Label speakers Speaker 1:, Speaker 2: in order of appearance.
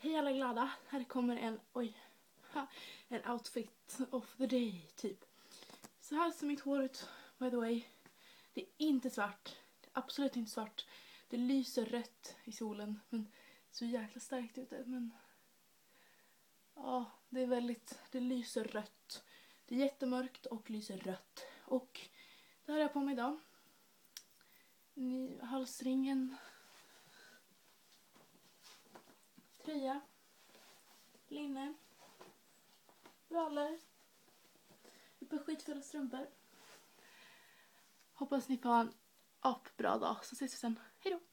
Speaker 1: Hej alla glada, här kommer en outfit of the day typ. Så här ser mitt hår ut, by the way. Det är inte svart, det är absolut inte svart. Det lyser rött i solen, men så jäkla starkt ute. Men ja, det lyser rött. Det är jättemörkt och lyser rött. Och det har jag på mig idag. Halsringen, tröja, linne, brallor, ett par skitfulla strumpor. Hoppas ni får ha en apbra dag, så ses vi sen. Hej då!